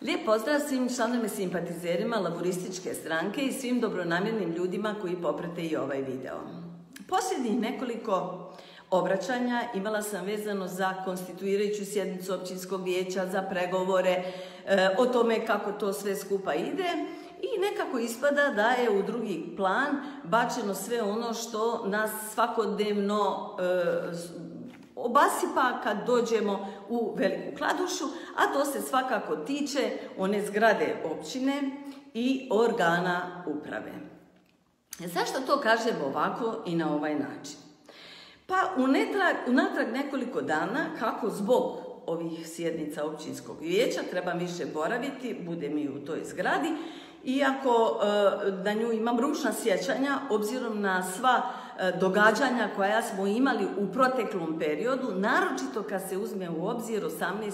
Lijep pozdrav svim članovima simpatizerima Laburističke stranke i svim dobronamjernim ljudima koji poprate i ovaj video. Posljednjih nekoliko obraćanja imala sam vezano za konstituirajuću sjednicu općinskog vijeća, za pregovore, o tome kako to sve skupa ide i nekako ispada da je u drugi plan bačeno sve ono što nas svakodnevno obasipa kad dođemo u Veliku Kladušu, a to se svakako tiče one zgrade općine i organa uprave. Zašto to kažem ovako i na ovaj način? Pa unatrag nekoliko dana, kako zbog ovih sjednica općinskog vijeća trebam više boraviti, bude mi u toj zgradi, iako na nju imam ružna sjećanja, obzirom na sva događanja koja smo imali u proteklom periodu, naročito kad se uzme u obzir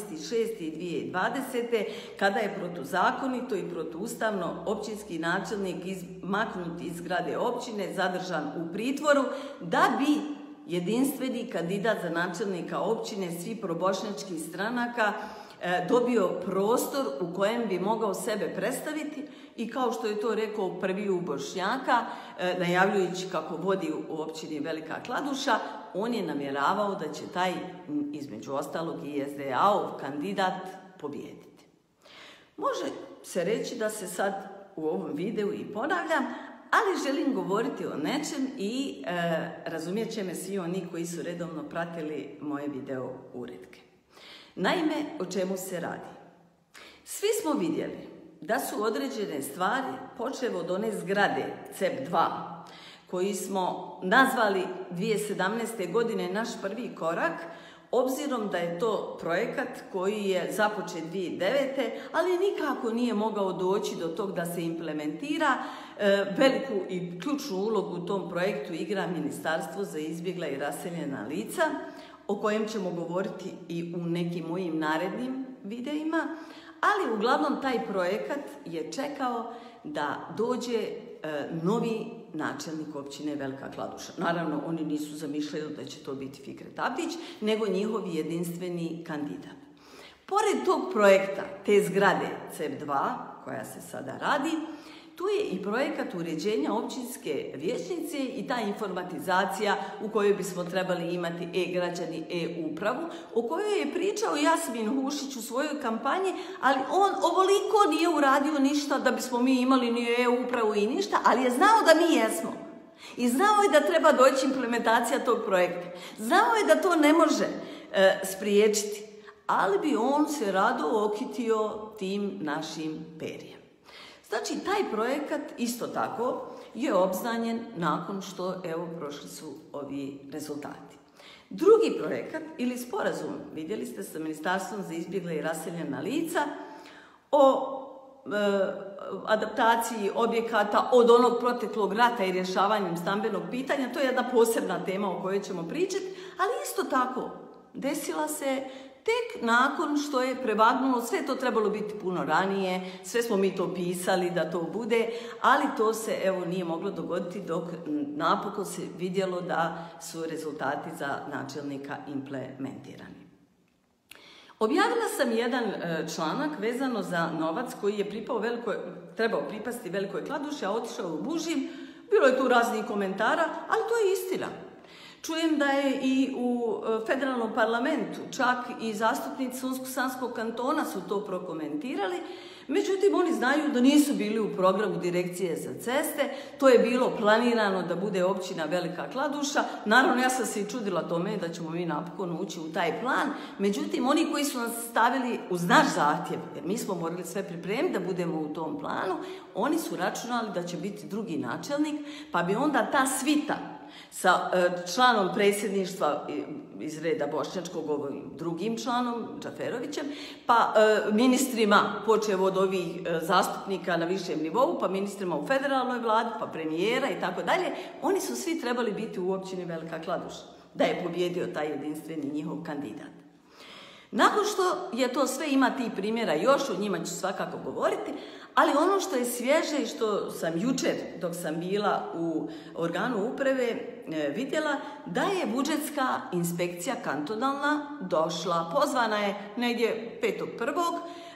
18.6.2020. kada je protuzakonito i protuustavno općinski načelnik maknut iz zgrade općine, zadržan u pritvoru, da bi jedinstveni kandidat za načelnika općine svih probošnjačkih stranaka dobio prostor u kojem bi mogao sebe predstaviti i kao što je to rekao prvi u Bošnjaka, najavljujući kako vodi u općini Velika Kladuša, on je namjeravao da će taj, između ostalog i SDA-ov kandidat pobijediti. Može se reći da se sad u ovom videu i ponavljam, ali želim govoriti o nečem i razumijet će me svi oni koji su redovno pratili moje video uretke. Naime, o čemu se radi? Svi smo vidjeli da su određene stvari, počev od one zgrade CEP 2, koji smo nazvali 2017. godine naš prvi korak, obzirom da je to projekat koji je započet 2009. ali nikako nije mogao doći do tog da se implementira. Veliku i ključnu ulogu u tom projektu igra Ministarstvo za izbjegla i raseljena lica, o kojem ćemo govoriti i u nekim mojim narednim videima, ali uglavnom taj projekat je čekao da dođe novi načelnik općine Velika Kladuša. Naravno, oni nisu zamišljali da će to biti Fikret Abdić, nego njihov jedinstveni kandidat. Pored tog projekta, te zgrade CEP 2, koja se sada radi, tu je i projekat uređenja općinske vijećnice i ta informatizacija u kojoj bismo trebali imati e-građani, e-upravu, o kojoj je pričao Jasmin Hušić u svojoj kampanji, ali on ovoliko nije uradio ništa da bismo mi imali ni e-upravu i ništa, ali je znao da mi jesmo. I znao je da treba doći implementacija tog projekta. Znao je da to ne može spriječiti, ali bi on se rado okitio tim našim perijem. Znači, taj projekat isto tako je obznanjen nakon što, evo, prošli su ovi rezultati. Drugi projekat ili sporazum, vidjeli ste, sa Ministarstvom za izbjegla i raseljena lica o adaptaciji objekata od onog proteklog rata i rješavanjem stambenog pitanja, to je jedna posebna tema o kojoj ćemo pričati, ali isto tako desila se tek nakon što je prevagnulo, sve to trebalo biti puno ranije, sve smo mi to pisali da to bude, ali to se evo nije moglo dogoditi dok napokon se vidjelo da su rezultati za načelnika implementirani. Objavila sam jedan članak vezano za novac koji je trebao pripasti Velikoj Kladuši, a otišao u Bužim. Bilo je tu raznih komentara, ali to je istina. Čujem da je i u federalnom parlamentu, čak i zastupnici Unsko-sanskog kantona su to prokomentirali, međutim oni znaju da nisu bili u programu Direkcije za ceste, to je bilo planirano da bude općina Velika Kladuša. Naravno, ja sam se i čudila tome da ćemo mi napokon ući u taj plan, međutim oni koji su nas stavili uz naš zahtjev, jer mi smo morali sve pripremiti da budemo u tom planu, oni su računali da će biti drugi načelnik, pa bi onda ta svita sa članom predsjedništva iz reda bošnjačkog, ovim drugim članom, Džaferovićem, pa ministrima, počev od ovih zastupnika na višem nivou, pa ministrima u federalnoj vladi, pa premijera i tako dalje, oni su svi trebali biti u općini Velika Kladuša, da je pobjedio taj jedinstveni njihov kandidat. Nakon što je to sve, ima tih primjera još, o njima ću svakako govoriti, ali ono što je svježe i što sam jučer, dok sam bila u organu uprave, vidjela, da je budžetska inspekcija kantonalna došla, pozvana je negdje 5.1.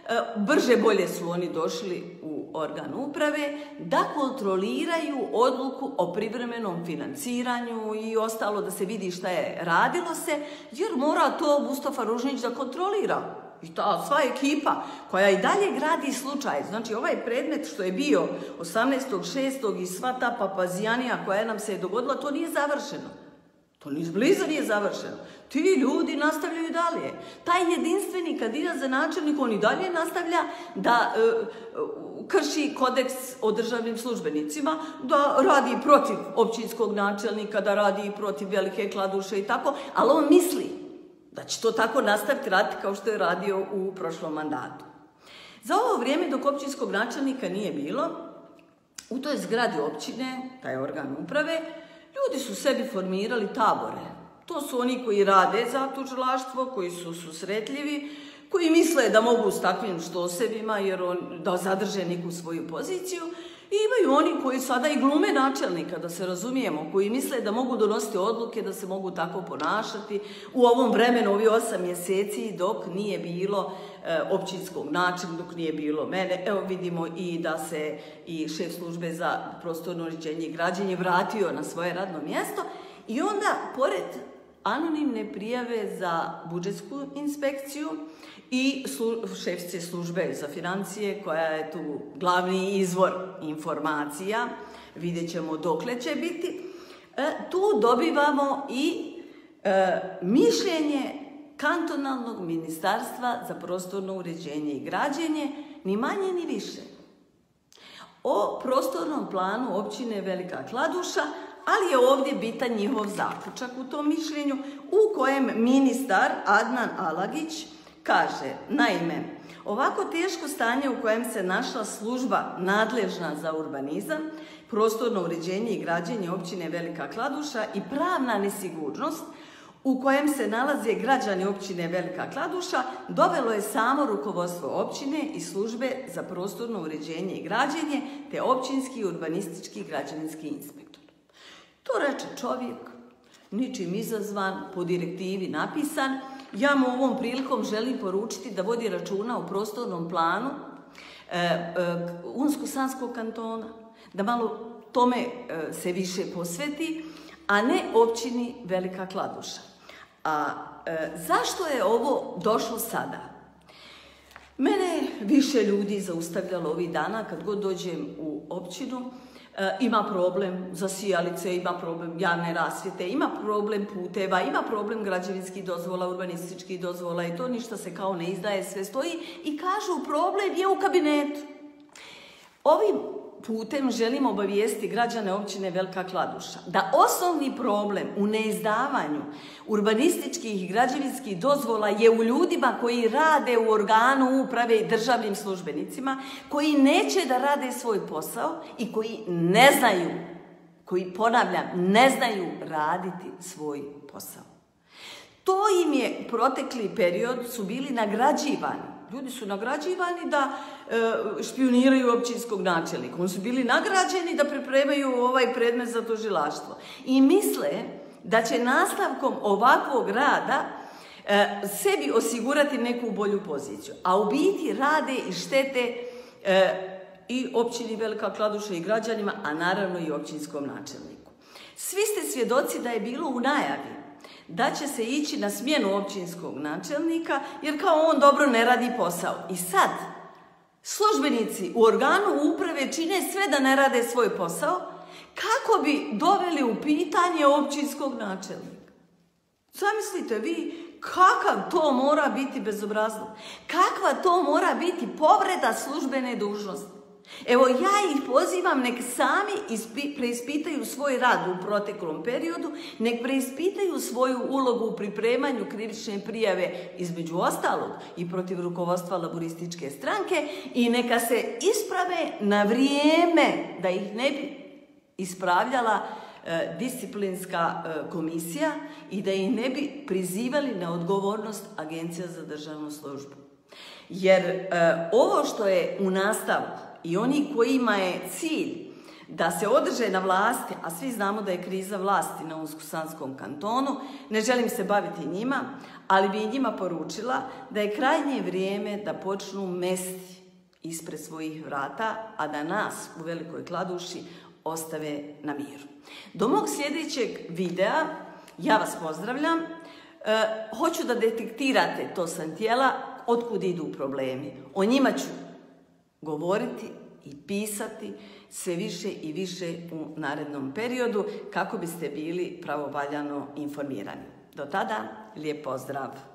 brže bolje su oni došli u organ uprave da kontroliraju odluku o privremenom financiranju i ostalo, da se vidi šta je radilo se, jer mora to Mustafa Ružnić da kontrolira. I ta sva ekipa koja i dalje gradi slučaj. Znači ovaj predmet što je bio 18.6. i sva ta papazijanija koja nam se je dogodila, to nije završeno. To ni izbliza nije završeno. Ti ljudi nastavljaju dalje. Taj jedinstveni kandidat za načelnik, on i dalje nastavlja da krši kodeks o državnim službenicima, da radi protiv općinskog načelnika, da radi protiv Velike Kladuše i tako, ali on misli da će to tako nastaviti raditi kao što je radio u prošlom mandatu. Za ovo vrijeme dok općinskog načelnika nije bilo, u toj zgradi općine, taj organ uprave, ljudi su sebi formirali tabore. To su oni koji rade za tužilaštvo, koji su susretljivi, koji misle da mogu s takvim štosevima da zadrže neku svoju poziciju. I imaju oni koji sada i glume načelnika, da se razumijemo, koji misle da mogu donositi odluke, da se mogu tako ponašati u ovom vremenu, ovi 8 mjeseci dok nije bilo općinskog načelnika, dok nije bilo mene. Evo vidimo i da se i šef službe za prostorno uređenje i građenje vratio na svoje radno mjesto i onda pored anonimne prijave za budžetsku inspekciju i šefice službe za financije, koja je tu glavni izvor informacija, vidjet ćemo dokle će biti, tu dobivamo i mišljenje kantonalnog ministarstva za prostorno uređenje i građenje, ni manje ni više, o prostornom planu općine Velika Kladuša, ali je ovdje bitan njihov zaključak u tom mišljenju u kojem ministar Adnan Alagić kaže, naime, ovako teško stanje u kojem se našla služba nadležna za urbanizam, prostorno uređenje i građenje općine Velika Kladuša i pravna nesigurnost u kojem se nalaze građani općine Velika Kladuša, dovelo je samo rukovodstvo općine i službe za prostorno uređenje i građenje, te općinski urbanistički građevinski inspektor. To reče čovjek, ničim izazvan, po direktivi napisan. Ja mu ovom prilikom želim poručiti da vodi računa o prostornom planu Unsko-Sanskog kantona, da malo tome se više posveti, a ne općini Velika Kladuša. A zašto je ovo došlo sada? Mene više ljudi zaustavljalo ovih dana kad god dođem u općinu. Ima problem za sijalice, ima problem javne rasvjete, ima problem puteva, ima problem građevinskih dozvola, urbanističkih dozvola i to ništa se kao ne izdaje, sve stoji i kažu problem je u kabinetu. Ovim putem želim obavijestiti građane općine Velika Kladuša da osnovni problem u neizdavanju urbanističkih i građevinskih dozvola je u ljudima koji rade u organu uprave i državnim službenicima, koji neće da rade svoj posao i koji ne znaju, koji, ponavljam, ne znaju raditi svoj posao. To im je protekli period su bili nagrađivani. Ljudi su nagrađivani da špijuniraju općinskog načelnika. Oni su bili nagrađeni da pripremaju ovaj predmet za tužilaštvo. I misle da će nastavkom ovakvog rada sebi osigurati neku bolju poziciju. A u biti rade i štete i općini Velika Kladuša i građanima, a naravno i općinskom načelniku. Svi ste svjedoci da je bilo u najavi da će se ići na smjenu općinskog načelnika, jer kao on dobro ne radi posao. I sad, službenici u organu uprave čine sve da ne rade svoj posao, kako bi doveli u pitanje općinskog načelnika. Zamislite vi, kakav to mora biti bezobrazluk, kakva to mora biti povreda službene dužnosti. Evo, ja ih pozivam, nek sami preispitaju svoj rad u proteklom periodu, nek preispitaju svoju ulogu u pripremanju krivične prijave, između ostalog i protiv rukovodstva Laburističke stranke, i neka se isprave na vrijeme, da ih ne bi ispravljala disciplinska komisija i da ih ne bi prizivali na odgovornost Agencija za državnu službu. Jer ovo što je u nastavku i oni kojima je cilj da se održe na vlasti, a svi znamo da je kriza vlasti na Unsko-Sanskom kantonu, ne želim se baviti njima, ali bi i njima poručila da je krajnje vrijeme da počnu mesti ispred svojih vrata, a da nas u Velikoj Kladuši ostave na miru. Do mog sljedećeg videa ja vas pozdravljam. Hoću da detektirate, to sam htjela, otkud idu problemi. O njima ću govoriti i pisati sve više i više u narednom periodu kako biste bili pravovaljano informirani. Do tada, lijep pozdrav!